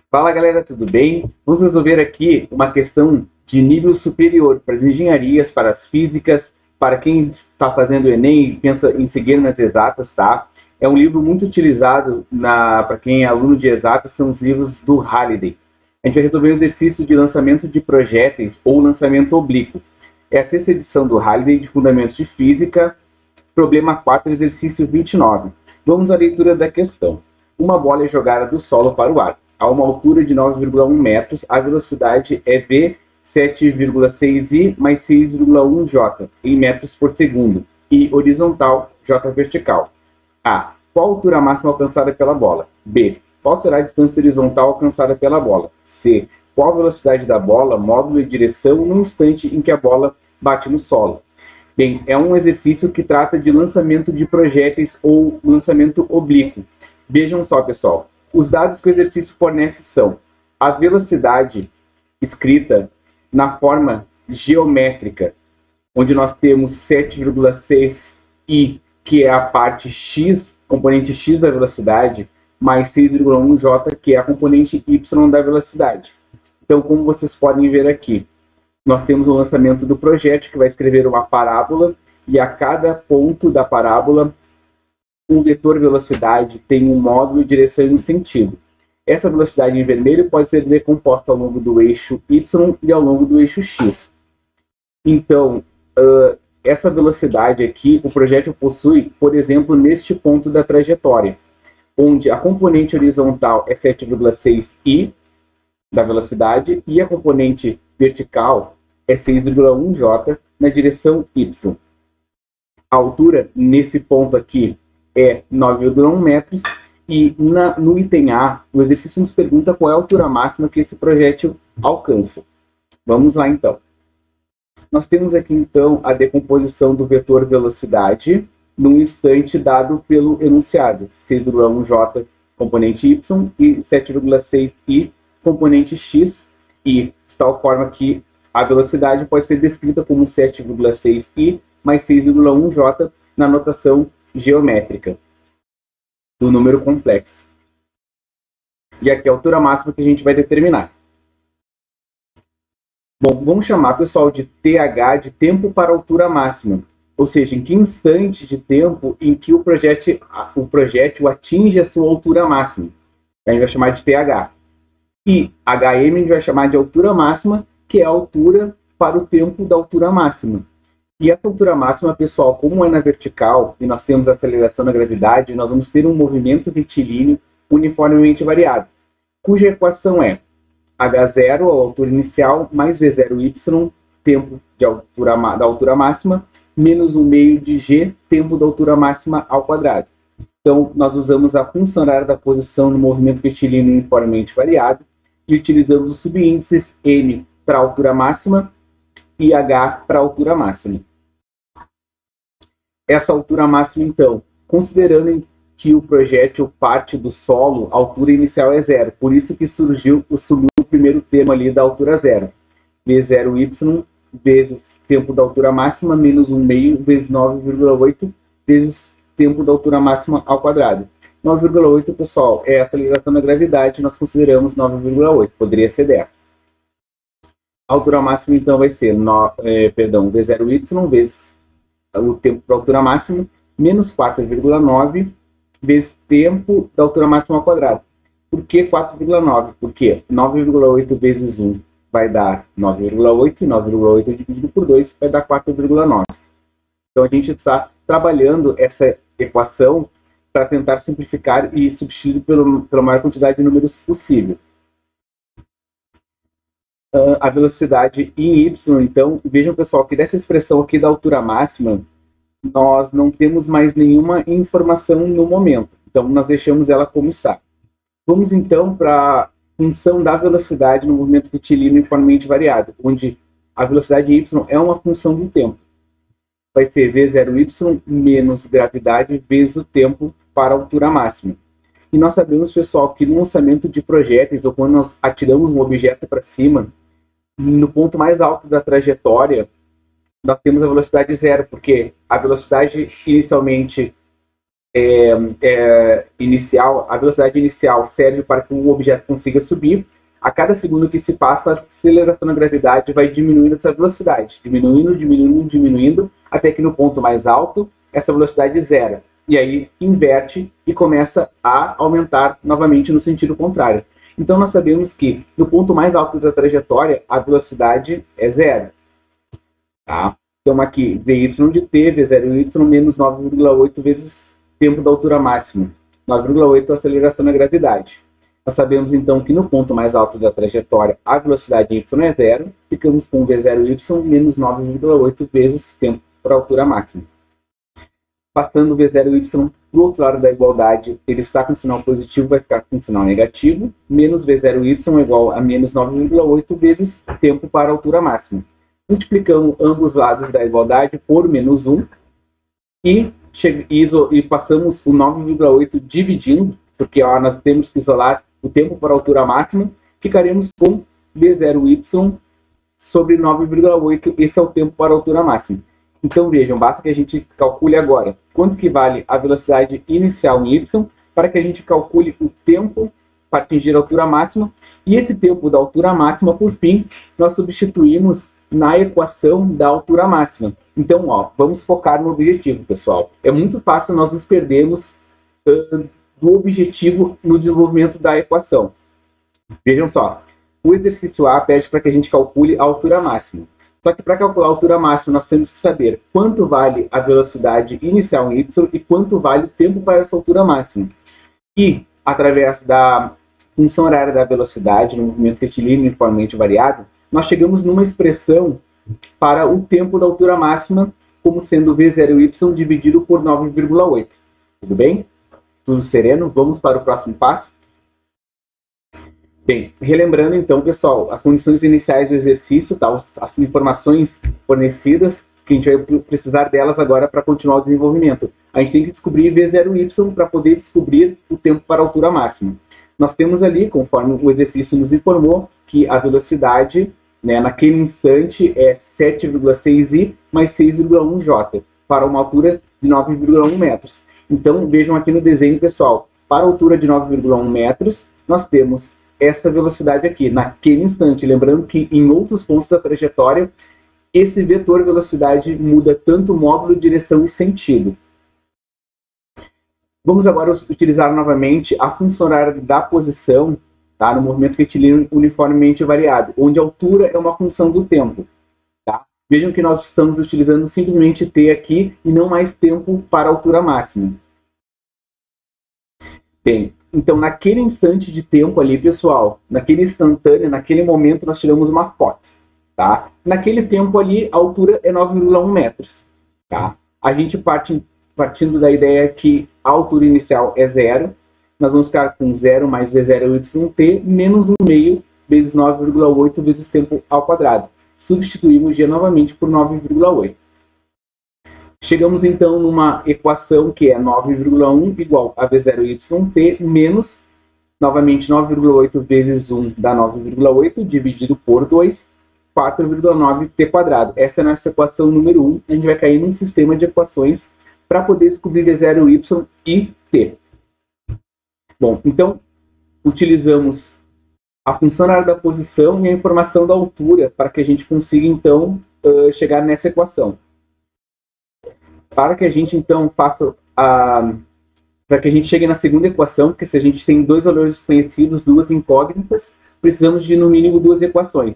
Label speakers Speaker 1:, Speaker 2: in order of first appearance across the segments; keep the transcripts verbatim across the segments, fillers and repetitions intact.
Speaker 1: Fala galera, tudo bem? Vamos resolver aqui uma questão de nível superior para as engenharias, para as físicas, para quem está fazendo o Enem e pensa em seguir nas exatas, tá? É um livro muito utilizado para quem é aluno de exatas, são os livros do Halliday. A gente vai resolver o exercício de lançamento de projéteis ou lançamento oblíquo. É a sexta edição do Halliday de Fundamentos de Física, problema quatro, exercício vinte e nove. Vamos à leitura da questão. Uma bola é jogada do solo para o ar. A uma altura de nove vírgula um metros, a velocidade é v sete vírgula seis i mais seis vírgula um j em metros por segundo, i horizontal, j vertical. A. Qual a altura máxima alcançada pela bola? B. Qual será a distância horizontal alcançada pela bola? C. Qual a velocidade da bola, módulo e direção no instante em que a bola bate no solo? Bem, é um exercício que trata de lançamento de projéteis ou lançamento oblíquo. Vejam só, pessoal. Os dados que o exercício fornece são a velocidade escrita na forma geométrica, onde nós temos sete vírgula seis i, que é a parte x, componente x da velocidade, mais seis vírgula um j, que é a componente y da velocidade. Então, como vocês podem ver aqui, nós temos o lançamento do projétil, que vai escrever uma parábola, e a cada ponto da parábola, um vetor velocidade tem um módulo, direção e um sentido. Essa velocidade em vermelho pode ser decomposta ao longo do eixo y e ao longo do eixo x. Então, uh, essa velocidade aqui, o projétil possui, por exemplo, neste ponto da trajetória, onde a componente horizontal é sete vírgula seis i da velocidade e a componente vertical é seis vírgula um j na direção y. A altura, nesse ponto aqui, é nove vírgula um metros, e na, no item A, o exercício nos pergunta qual é a altura máxima que esse projétil alcança. Vamos lá, então. Nós temos aqui, então, a decomposição do vetor velocidade num instante dado pelo enunciado. seis vírgula um j, componente y, e sete vírgula seis i, componente x, e de tal forma que a velocidade pode ser descrita como sete vírgula seis i mais seis vírgula um j na notação geométrica do número complexo. E aqui é a altura máxima que a gente vai determinar. Bom, vamos chamar, pessoal, de T H de tempo para altura máxima, ou seja, em que instante de tempo em que o projétil, o projétil atinge a sua altura máxima. A gente vai chamar de T H. E H M a gente vai chamar de altura máxima, que é a altura para o tempo da altura máxima. E essa altura máxima, pessoal, como é na vertical, e nós temos a aceleração da gravidade, nós vamos ter um movimento retilíneo uniformemente variado, cuja equação é h zero, a altura inicial, mais v zero y, tempo de altura, da altura máxima, menos um meio de g, tempo da altura máxima ao quadrado. Então, nós usamos a função horária da posição no movimento retilíneo uniformemente variado, e utilizamos os subíndices m para a altura máxima e h para a altura máxima. Essa altura máxima, então, considerando que o projétil parte do solo, a altura inicial é zero. Por isso que surgiu o, subiu o primeiro termo ali da altura zero. v zero y vezes tempo da altura máxima menos um meio vezes nove vírgula oito vezes tempo da altura máxima ao quadrado. nove vírgula oito, pessoal, é a aceleração da gravidade, nós consideramos nove vírgula oito, poderia ser dez. A altura máxima, então, vai ser no, é, perdão, v zero y vezes o tempo para a altura máxima, menos quatro vírgula nove vezes tempo da altura máxima ao quadrado. Por que quatro vírgula nove? Porque nove vírgula oito vezes um vai dar nove vírgula oito, e nove vírgula oito dividido por dois vai dar quatro vírgula nove. Então, a gente está trabalhando essa equação para tentar simplificar e substituir pelo, pela maior quantidade de números possível. Uh, a velocidade em y, então, vejam, pessoal, que dessa expressão aqui da altura máxima, nós não temos mais nenhuma informação no momento. Então, nós deixamos ela como está. Vamos, então, para a função da velocidade no movimento retilíneo uniformemente variado, onde a velocidade y é uma função do tempo. Vai ser v zero y menos gravidade vezes o tempo para a altura máxima. E nós sabemos, pessoal, que no lançamento de projéteis, ou quando nós atiramos um objeto para cima, no ponto mais alto da trajetória, nós temos a velocidade zero, porque a velocidade inicialmente é, é, inicial, a velocidade inicial serve para que o objeto consiga subir. A cada segundo que se passa, a aceleração da gravidade vai diminuindo essa velocidade, diminuindo, diminuindo, diminuindo, até que no ponto mais alto, essa velocidade zera. E aí inverte e começa a aumentar novamente no sentido contrário. Então nós sabemos que no ponto mais alto da trajetória, a velocidade é zero. Tá? Então aqui, dy de t, v zero y menos nove vírgula oito vezes tempo da altura máxima. nove vírgula oito é a aceleração da gravidade. Nós sabemos então que no ponto mais alto da trajetória a velocidade y é zero, ficamos com v zero y menos nove vírgula oito vezes tempo para a altura máxima. Passando o v zero y para o outro lado da igualdade, ele está com sinal positivo, vai ficar com sinal negativo, menos v zero y é igual a menos nove vírgula oito vezes tempo para a altura máxima. Multiplicamos ambos lados da igualdade por menos um e, e, e passamos o nove vírgula oito dividindo, porque ó, nós temos que isolar o tempo para a altura máxima, ficaremos com v zero y sobre nove vírgula oito, esse é o tempo para a altura máxima. Então vejam, basta que a gente calcule agora quanto que vale a velocidade inicial em y, para que a gente calcule o tempo para atingir a altura máxima, e esse tempo da altura máxima, por fim, nós substituímos na equação da altura máxima. Então, ó, vamos focar no objetivo, pessoal. É muito fácil nós nos perdermos uh, do objetivo no desenvolvimento da equação. Vejam só, o exercício A pede para que a gente calcule a altura máxima. Só que para calcular a altura máxima, nós temos que saber quanto vale a velocidade inicial em y e quanto vale o tempo para essa altura máxima. E, através da função horária da velocidade no movimento retilíneo uniformemente variado, nós chegamos numa expressão para o tempo da altura máxima, como sendo v zero y dividido por nove vírgula oito. Tudo bem? Tudo sereno? Vamos para o próximo passo? Bem, relembrando então, pessoal, as condições iniciais do exercício, tá? As informações fornecidas, que a gente vai precisar delas agora para continuar o desenvolvimento. A gente tem que descobrir v zero y para poder descobrir o tempo para a altura máxima. Nós temos ali, conforme o exercício nos informou, que a velocidade, né, naquele instante é sete vírgula seis i mais seis vírgula um j, para uma altura de nove vírgula um metros. Então, vejam aqui no desenho, pessoal, para a altura de nove vírgula um metros, nós temos essa velocidade aqui, naquele instante. Lembrando que em outros pontos da trajetória, esse vetor velocidade muda tanto módulo, direção e sentido. Vamos agora utilizar novamente a função horária da posição, tá, no movimento retilíneo uniformemente variado, onde a altura é uma função do tempo. Tá? Vejam que nós estamos utilizando simplesmente t aqui e não mais tempo para a altura máxima. Bem, então naquele instante de tempo ali, pessoal, naquele instantâneo, naquele momento nós tiramos uma foto. Tá? Naquele tempo ali, a altura é nove vírgula um metros. Tá? A gente parte, partindo da ideia que a altura inicial é zero, nós vamos ficar com zero mais v zero yt menos um meio vezes nove vírgula oito vezes tempo ao quadrado. Substituímos g novamente por nove vírgula oito. Chegamos então numa equação que é nove vírgula um igual a v zero yt menos, novamente, nove vírgula oito vezes um dá nove vírgula oito, dividido por dois, quatro vírgula nove t quadrado. Essa é a nossa equação número um. A gente vai cair num sistema de equações para poder descobrir v zero y e t. Bom, então, utilizamos a função horária da posição e a informação da altura para que a gente consiga, então, uh, chegar nessa equação. Para que a gente, então, faça a... para que a gente chegue na segunda equação, porque se a gente tem dois valores desconhecidos, duas incógnitas, precisamos de, no mínimo, duas equações.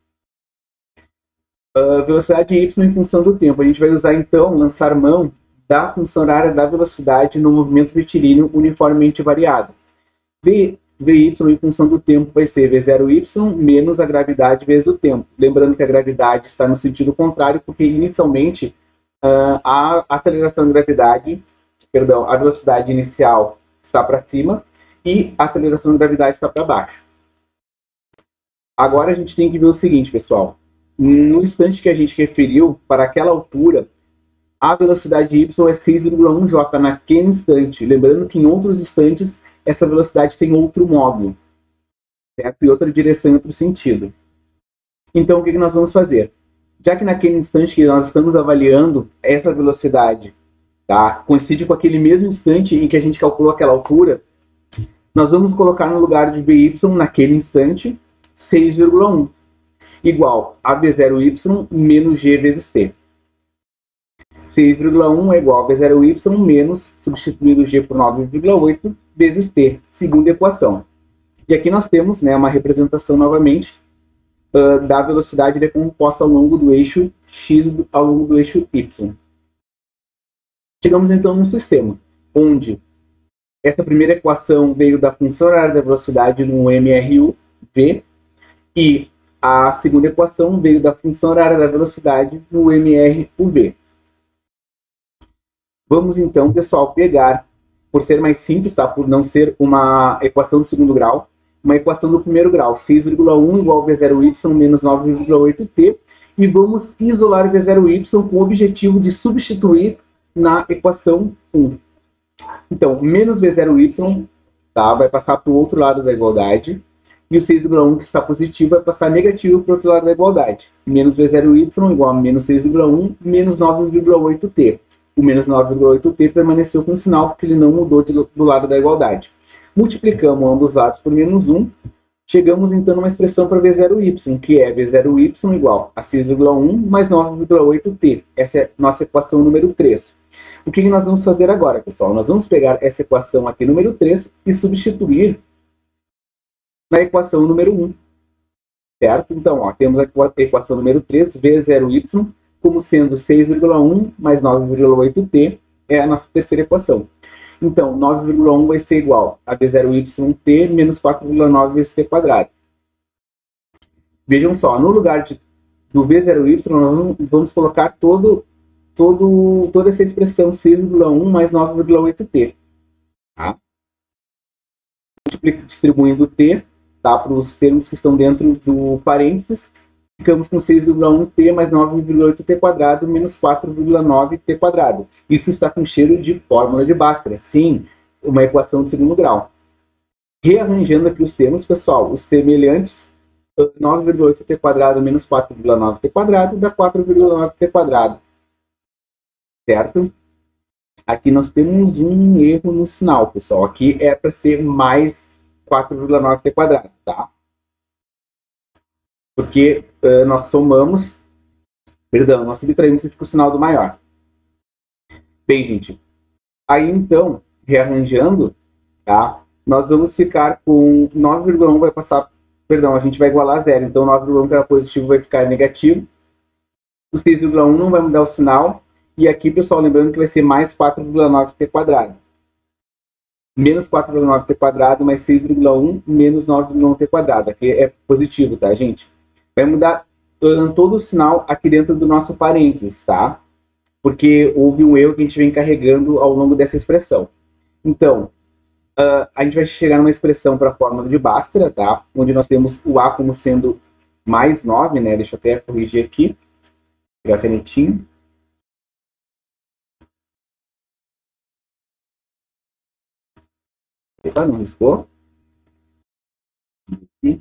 Speaker 1: Uh, velocidade y em função do tempo. A gente vai usar, então, lançar mão da função horária da velocidade no movimento retilíneo uniformemente variado. V, Vy em função do tempo vai ser v zero y menos a gravidade vezes o tempo. Lembrando que a gravidade está no sentido contrário, porque inicialmente uh, a aceleração da gravidade, perdão, a velocidade inicial está para cima e a aceleração da gravidade está para baixo. Agora a gente tem que ver o seguinte, pessoal. No instante que a gente referiu, para aquela altura, a velocidade y é seis vírgula um j naquele instante. Lembrando que em outros instantes, essa velocidade tem outro módulo, certo? E outra direção, outro sentido. Então, o que nós vamos fazer? Já que naquele instante que nós estamos avaliando essa velocidade tá? Coincide com aquele mesmo instante em que a gente calculou aquela altura. Nós vamos colocar no lugar de by naquele instante seis vírgula um, igual a b zero y menos g vezes t. seis vírgula um é igual a b zero y menos, substituindo g por nove vírgula oito, vezes t, segunda equação. E aqui nós temos, né, uma representação novamente uh, da velocidade decomposta ao longo do eixo x ao longo do eixo y. Chegamos então num sistema onde essa primeira equação veio da função horária da velocidade no M R U V e a segunda equação veio da função horária da velocidade no M R U V. Vamos então, pessoal, pegar, por ser mais simples, tá? Por não ser uma equação do segundo grau, uma equação do primeiro grau, seis vírgula um igual a v zero y menos nove vírgula oito t, e vamos isolar v zero y com o objetivo de substituir na equação um. Então, menos v zero y, tá, vai passar para o outro lado da igualdade, e o seis vírgula um que está positivo vai passar negativo para o outro lado da igualdade. Menos v zero y igual a menos seis vírgula um menos nove vírgula oito t. O menos nove vírgula oito t permaneceu com sinal porque ele não mudou de, do lado da igualdade. Multiplicamos ambos lados por menos um, chegamos então numa expressão para v zero y, que é v zero y igual a seis vírgula um mais nove vírgula oito t. Essa é nossa equação número três. O que nós vamos fazer agora, pessoal? Nós vamos pegar essa equação aqui, número três, e substituir na equação número um. Certo? Então, ó, temos a equação número três, v zero y, como sendo seis vírgula um mais nove vírgula oito t, é a nossa terceira equação. Então, nove vírgula um vai ser igual a v zero y t menos quatro vírgula nove vezes t quadrado. Vejam só, no lugar de, do v zero y, nós vamos colocar todo... Todo, toda essa expressão seis vírgula um mais nove vírgula oito t. Tá? Distribuindo t, tá, para os termos que estão dentro do parênteses, ficamos com seis vírgula um t mais nove vírgula oito t quadrado menos quatro vírgula nove t quadrado. Isso está com cheiro de fórmula de Bhaskara. Sim, uma equação de segundo grau. Rearranjando aqui os termos, pessoal, os semelhantes, nove vírgula oito t quadrado menos quatro vírgula nove t quadrado dá quatro vírgula nove t quadrado. Certo? Aqui nós temos um erro no sinal, pessoal. Aqui é para ser mais quatro vírgula nove t quadrado, tá? Porque uh, nós somamos, perdão, nós subtraímos e fica o sinal do maior. Bem, gente, aí então, rearranjando, tá? Nós vamos ficar com nove vírgula um vai passar, perdão, a gente vai igualar a zero. Então, nove vírgula um que era positivo vai ficar negativo. O seis vírgula um não vai mudar o sinal. E aqui, pessoal, lembrando que vai ser mais quatro vírgula nove t quadrado. Menos quatro vírgula nove t quadrado mais seis vírgula um menos nove vírgula um t quadrado. Aqui é positivo, tá, gente? Vai mudar uh, todo o sinal aqui dentro do nosso parênteses, tá? Porque houve um erro que a gente vem carregando ao longo dessa expressão. Então, uh, a gente vai chegar numa expressão para a fórmula de Bhaskara, tá? Onde nós temos o A como sendo mais nove, né? Deixa eu até corrigir aqui. Vou pegar a canetinha. Epa, não riscou. Aqui.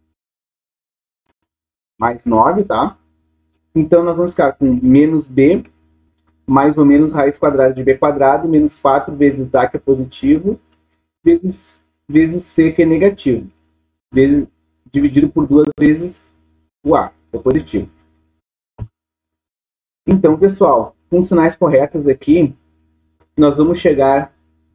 Speaker 1: Mais nove, tá? Então, nós vamos ficar com menos b, mais ou menos raiz quadrada de b quadrado, menos quatro vezes a, que é positivo, vezes, vezes c, que é negativo. Vezes, dividido por duas vezes o a, que é positivo. Então, pessoal, com sinais corretos aqui, nós vamos chegar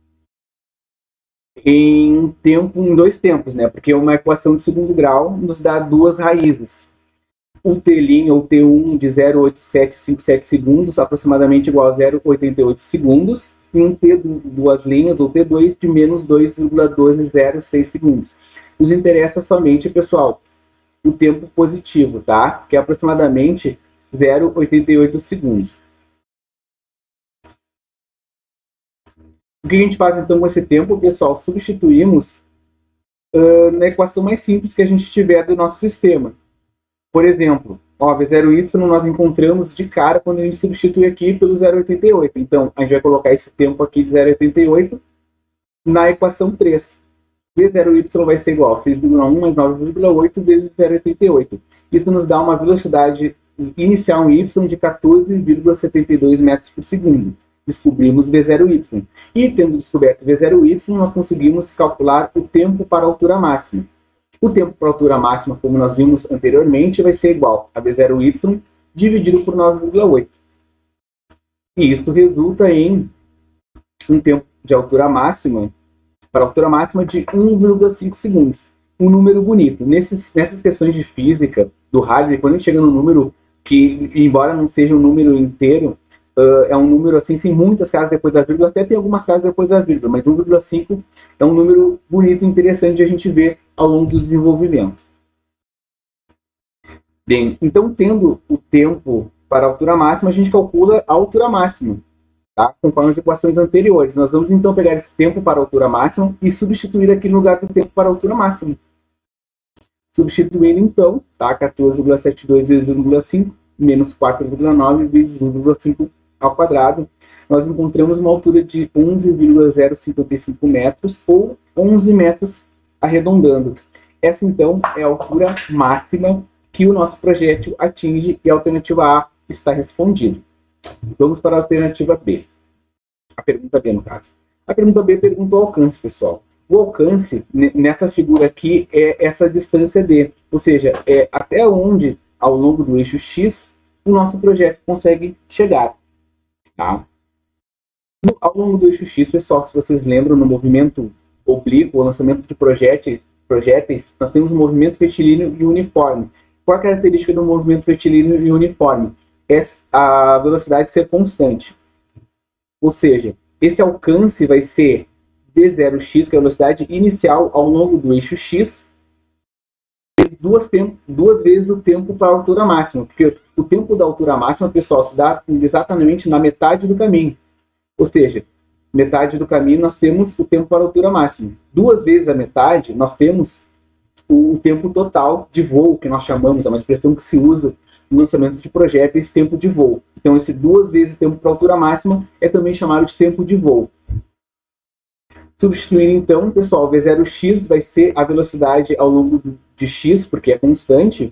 Speaker 1: em um tempo, em dois tempos, né? Porque uma equação de segundo grau nos dá duas raízes. O T' ou T um de zero vírgula oito sete cinco sete segundos, aproximadamente igual a zero vírgula oitenta e oito segundos, e um T duas linhas, ou T dois, de menos dois vírgula um dois zero seis segundos. Nos interessa somente, pessoal, o tempo positivo, tá? Que é aproximadamente zero vírgula oitenta e oito segundos. O que a gente faz então com esse tempo, pessoal? Substituímos uh, na equação mais simples que a gente tiver do nosso sistema. Por exemplo, ó, v zero y nós encontramos de cara quando a gente substitui aqui pelo zero vírgula oitenta e oito. Então, a gente vai colocar esse tempo aqui de zero vírgula oitenta e oito na equação três. v zero y vai ser igual a seis vírgula um mais nove vírgula oito vezes zero vírgula oitenta e oito. Isso nos dá uma velocidade inicial em y de quatorze vírgula setenta e dois metros por segundo. descobrimos V zero Y. E tendo descoberto V zero Y, nós conseguimos calcular o tempo para a altura máxima. O tempo para a altura máxima, como nós vimos anteriormente, vai ser igual a V zero Y dividido por nove vírgula oito. E isso resulta em um tempo de altura máxima, para a altura máxima de um vírgula cinco segundos. Um número bonito. Nesses, nessas questões de física, do Hadley, quando a gente chega no número que, embora não seja um número inteiro, uh, é um número assim, sem muitas casas depois da vírgula, até tem algumas casas depois da vírgula, mas um vírgula cinco é um número bonito e interessante de a gente ver ao longo do desenvolvimento. Bem, então, tendo o tempo para a altura máxima, a gente calcula a altura máxima, tá? Conforme as equações anteriores. Nós vamos, então, pegar esse tempo para a altura máxima e substituir aqui no lugar do tempo para a altura máxima. Substituindo, então, tá? quatorze vírgula setenta e dois vezes um vírgula cinco, menos quatro vírgula nove vezes um vírgula cinco ao quadrado. Nós encontramos uma altura de onze vírgula zero cinquenta e cinco metros, ou onze metros arredondando. Essa, então, é a altura máxima que o nosso projétil atinge e a alternativa A está respondida. Vamos para a alternativa B. A pergunta B, no caso. A pergunta B pergunta o alcance, pessoal. O alcance, nessa figura aqui, é essa distância D. Ou seja, é até onde, ao longo do eixo X, o nosso projeto consegue chegar. Tá? No, ao longo do eixo X, pessoal, se vocês lembram, no movimento oblíquo, o lançamento de projéteis, projéteis, nós temos um movimento retilíneo e uniforme. Qual a característica do movimento retilíneo e uniforme? É a velocidade ser constante. Ou seja, esse alcance vai ser V zero x, que é a velocidade inicial ao longo do eixo X, duas, tempo, duas vezes o tempo para a altura máxima. Porque o tempo da altura máxima, pessoal, se dá exatamente na metade do caminho. Ou seja, metade do caminho nós temos o tempo para a altura máxima. Duas vezes a metade, nós temos o tempo total de voo, que nós chamamos, é uma expressão que se usa no lançamento de projéteis, tempo de voo. Então, esse duas vezes o tempo para a altura máxima é também chamado de tempo de voo. Substituindo, então, pessoal, V zero x vai ser a velocidade ao longo de x, porque é constante,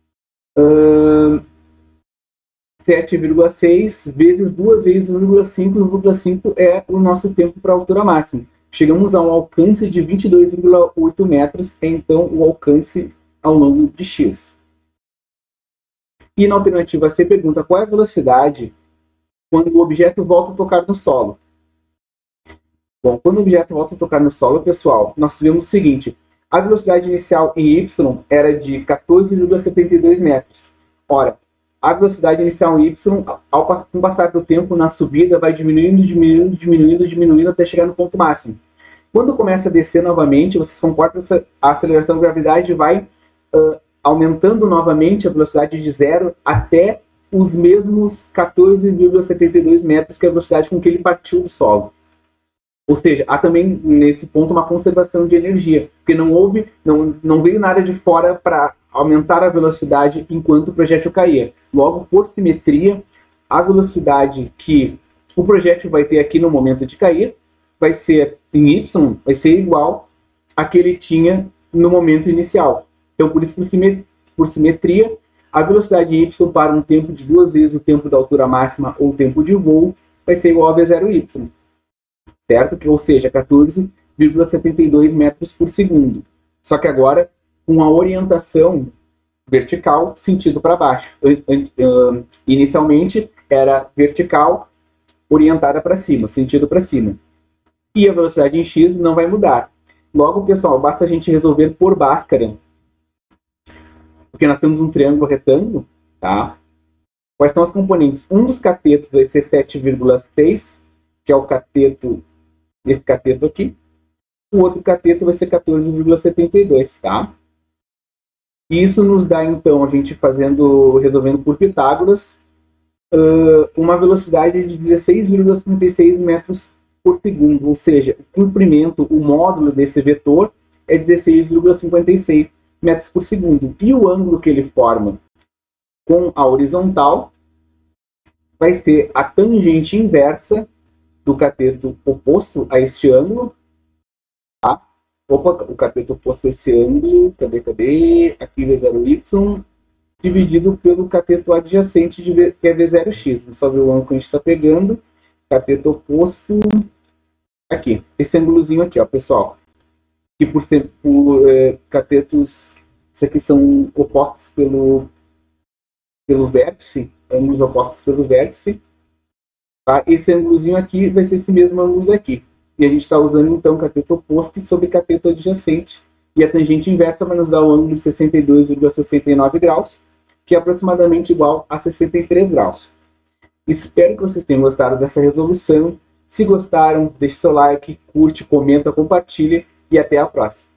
Speaker 1: uh, sete vírgula seis vezes duas vezes um vírgula cinco, um vírgula cinco é o nosso tempo para a altura máxima. Chegamos a um alcance de vinte e dois vírgula oito metros, é então o alcance ao longo de x. E na alternativa C pergunta qual é a velocidade quando o objeto volta a tocar no solo. Bom, quando o objeto volta a tocar no solo, pessoal, nós vemos o seguinte: a velocidade inicial em y era de quatorze vírgula setenta e dois metros. Ora, a velocidade inicial em y, ao, com o passar do tempo, na subida, vai diminuindo, diminuindo, diminuindo, diminuindo, até chegar no ponto máximo. Quando começa a descer novamente, vocês concordam que a aceleração da gravidade vai uh, aumentando novamente a velocidade de zero até os mesmos quatorze vírgula setenta e dois metros, que é a velocidade com que ele partiu do solo. Ou seja, há também, nesse ponto, uma conservação de energia, porque não houve, não, não veio nada de fora para aumentar a velocidade enquanto o projétil caía. Logo, por simetria, a velocidade que o projétil vai ter aqui no momento de cair vai ser em y, vai ser igual a que ele tinha no momento inicial. Então, por isso, por, simet por simetria, a velocidade y para um tempo de duas vezes o tempo da altura máxima ou tempo de voo vai ser igual a V zero y. Certo? Ou seja, quatorze vírgula setenta e dois metros por segundo. Só que agora com a orientação vertical, sentido para baixo. Inicialmente era vertical, orientada para cima, sentido para cima. E a velocidade em x não vai mudar. Logo, pessoal, basta a gente resolver por Bhaskara, porque nós temos um triângulo retângulo, tá? Quais são os componentes? Um dos catetos vai ser sete vírgula seis, que é o cateto, esse cateto aqui. O outro cateto vai ser quatorze vírgula setenta e dois, tá? Isso nos dá, então, a gente fazendo, resolvendo por Pitágoras, uh, uma velocidade de dezesseis vírgula cinquenta e seis metros por segundo. Ou seja, o comprimento, o módulo desse vetor é dezesseis vírgula cinquenta e seis metros por segundo. E o ângulo que ele forma com a horizontal vai ser a tangente inversa do cateto oposto a este ângulo, tá? Opa, o cateto oposto a esse ângulo, cadê, cadê? Aqui V zero y, dividido pelo cateto adjacente, de v, que é V zero x. Vamos só ver o ângulo que a gente está pegando. cateto oposto aqui. Esse ângulozinho aqui, ó, pessoal. Que por ser por é, catetos, isso aqui são opostos pelo, pelo vértice, ângulos opostos pelo vértice. Tá? Esse ângulozinho aqui vai ser esse mesmo ângulo daqui. E a gente está usando então cateto oposto sobre cateto adjacente. E a tangente inversa vai nos dar o ângulo de sessenta e dois vírgula sessenta e nove graus, que é aproximadamente igual a sessenta e três graus. Espero que vocês tenham gostado dessa resolução. Se gostaram, deixe seu like, curte, comenta, compartilhe e até a próxima.